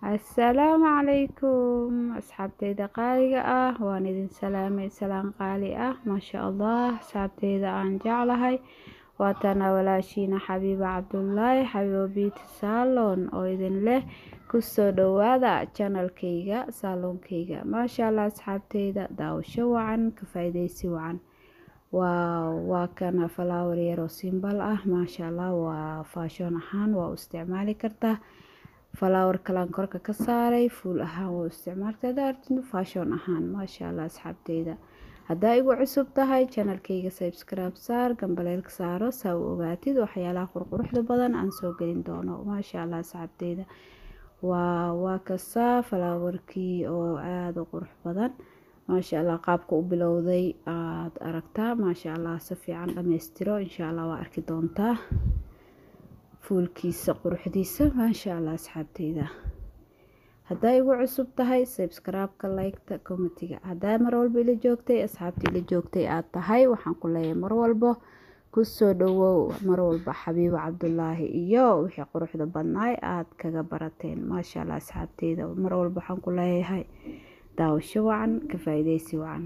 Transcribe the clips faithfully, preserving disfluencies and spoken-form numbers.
السلام عليكم أصحابتيدا qaaliga ah waan idin salaamay salaan qaali ah maasha Allah asxaabteyda aan jeclahay waatana walaashiina xabiiba cabdullaahi xabiibo beauty salon oo idin leh kusoo dhawaada channelkayga salonkayga maasha Allah asxaabteyda daawasho wacan ka faa'iideysi wacan waa waa kana flower yar oo simbal ah maasha Allah waa fashion ahaan waa u isticmaali kartaa flower kalan korka ka saaray fuul ahaan waa isticmaalkeeda artin fashion ahaan maasha Allah asxaabteyda haddaa igu cusub tahay channelkayga subscribe saar gambaleelka saaro saa u ogaatid waxyaalaha qurquruxda badan aan soo gelin doono maasha Allah asxaabteyda waa waa kasaa flowerkii oo aad u qurux badan maasha Allah qaabka u bilowday aad aragtaa maasha Allah si fiican dhameystiro insha Allah waa arki doontaa fuulkiisa quruxdiisa maasha Allah asxaabteyda haddaa igu cusub tahay subscribe-ka like-ta commentiga haddaa mar walba ila joogtay asxaabtii ila joogtay aad tahay waxaan ku leeyahay mar walba kusoo dhawow mar walba xabiibo cabdullaahi iyo wixii quruxda badnaay aad kaga barateen maasha Allah asxaabteyda mar walba waxaan ku leeyahay daawasho wacan ka faa'iideysi wacan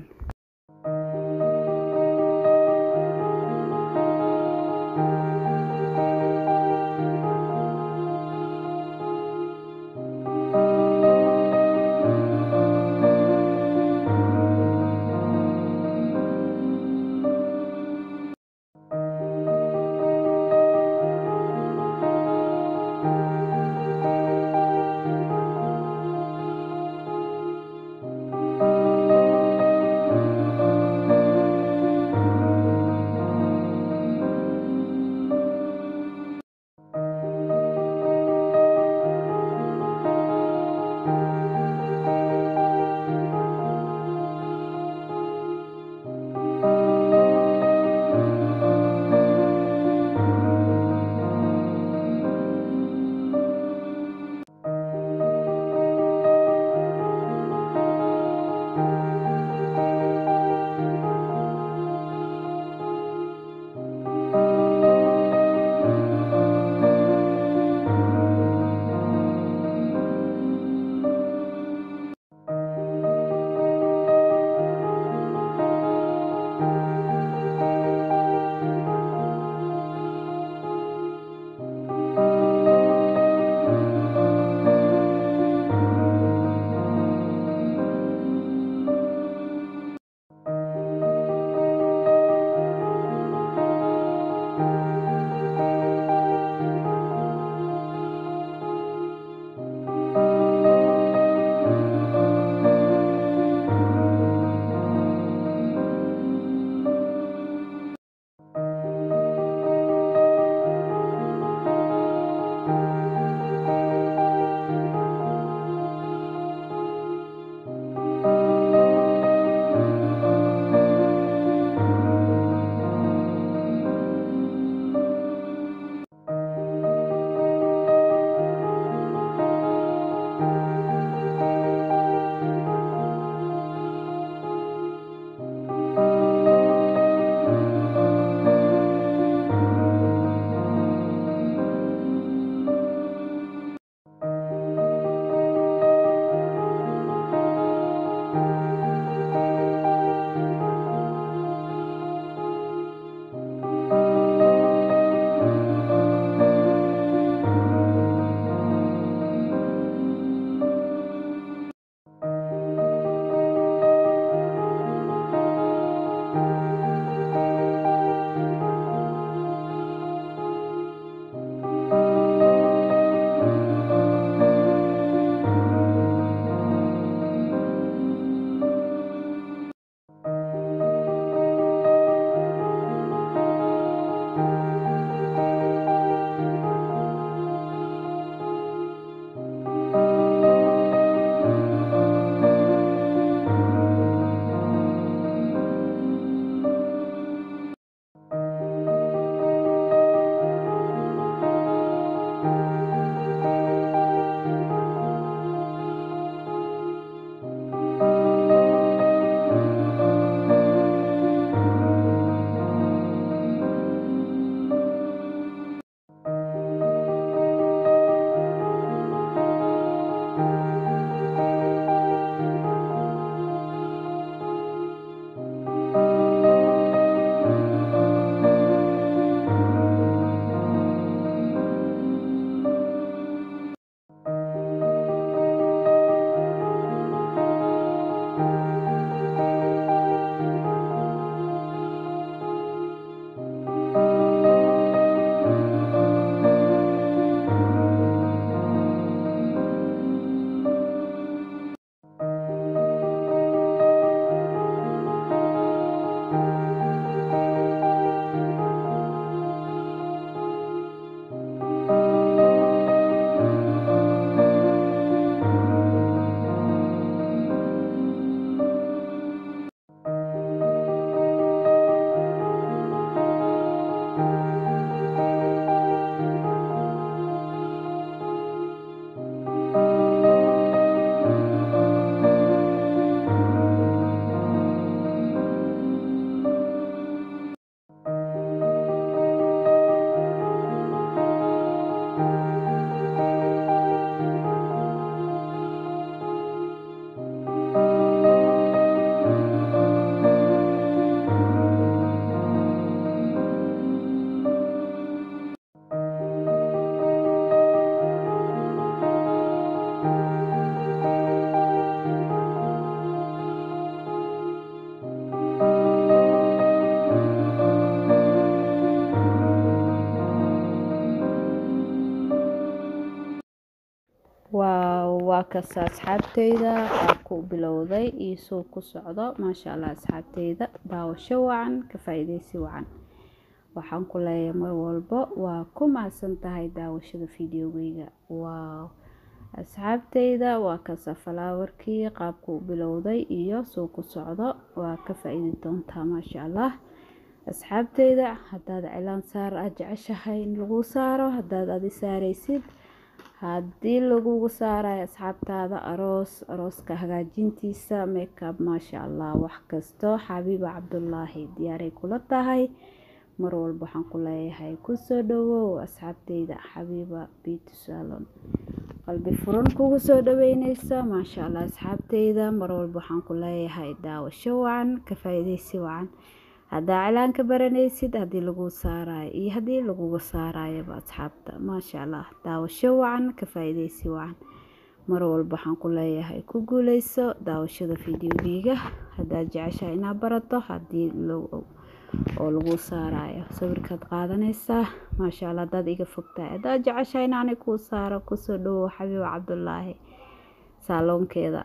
waa waa kasta asxaabteyda qaabku bilowday iyo soo ku socdo maasha Allah asxaabteyda daawasho wacan ka faa'iideysi wacan waxaan ku leeyahay mar walba waa ku mahadsan tahay daawashada fiidiyowgayga waa asxaabteyda waa kasta falaawarkii qaabku bilowday iyo soo ku socdo waa ka faa'iidi doontaa maasha Allah asxaabteyda hadaad cilaan saar aad jeceshahay in lagu saaro hadaad adi saaraysid haddii lagugu saarayo asxaabtaada aroos arooska hagaajintiisa makeup maasha Allah wax kasto xabiiba cabdullaahi diyaaray kula tahay mar walba waxaan ku leeyahay ku soo dhawow asxaabteyda xabiiba beauty salon qalbi furan kugu soo dhaweynaysa maasha Allah asxaabteyda mar walba waxaan ku leeyahay daawasho wacan ka faa'iideysi wacan hadaa cilaanka baranaysid hadii lagu saarayo iyo hadii laguga saarayo asxaabta maasha Allah daawasho wacan ka faa'iideysi wacan mar walba waxaan ku leeyahay ku guuleyso daawashada fiidiyowgiga hadaa jeceshahay inaad barato hadii lagu oo lagu saarayo sawirkaad qaadanaysaa maasha Allah dad iga fogtahay hadaa jeceshahay inaan ku saaro ku soo dhawow xabiiba cabdullaahi saloonkeeda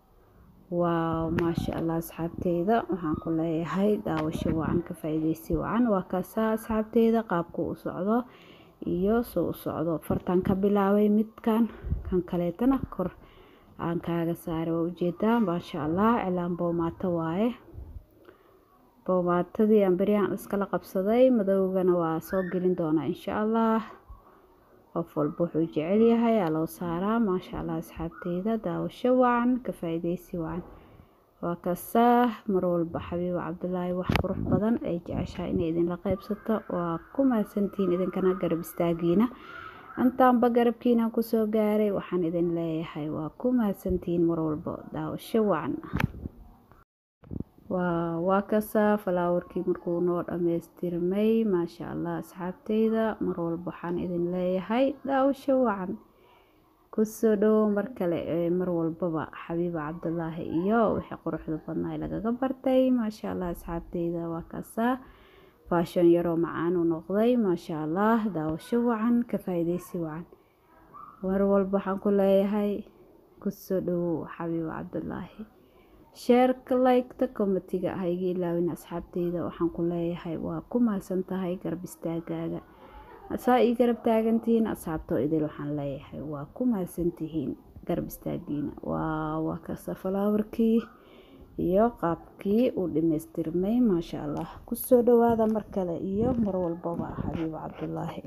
waaw maasha Allah asxaabteyda waxaan ku leeyahay daawasho wacan ka faa'iideysi wacan waa kaasa asxaabteyda qaabku u socdo iyo soo u socdo fartan ka bilaabay midkan kan kaleetana kor aan kaaga saaray waa ujeedaa maasha Allah cilaan boomaato waaye boomaatadii aan bariyaan iskala qabsaday madowgana waa soo gelin doonaa insha Allah qof walba wuxuu jecel yahay aa loo saaraa maasha Allah asxaabteyda daawasho wacan ka faa'iideysi wacan waa kasta mar walba xabiiba cabdullaahi wax qurux badan ay jeceshahay inay idin la qaybsato waa ku mahadsantihiin idinkana garab istaagiina intaanba garabkiina ku soo gaaray waxaan idin leeyahay waa ku mahadsantihiin mar walba daawasho wacan waa waa kasta falaawarkii markuu noo dhameystirmay maasha Allah asxaabteyda mar walba waxaan idin leeyahay daawasho wacan ku soo dhawow mar kale mar walbaba xabiiba cabdullaahi iyo wixii quruxda badnaa lagaga bartay maasha Allah asxaabteyda waa kasta fashion yaro macaan u noqday maasha Allah daawasho wacan ka faa'iideysi wacan mar walba waxaan ku leeyahay ku soo dhawow xabiiba cabdullaahi share like ta commentiga hayga ilaawin asxaabteyda waxaan ku leeyahay waa ku mahadsan tahay garab istaagaaga asaa ii garab taagantihiin asxaabtoo idil waxaan leeyahay waa ku mahadsantihiin garab istaagiina waa waa kasta falaawarkii iyo qaabkii uu dhameystirmay maasha Allah ku soo dhawaada mar kale iyo mar walbaba xabiiba cabdullaahi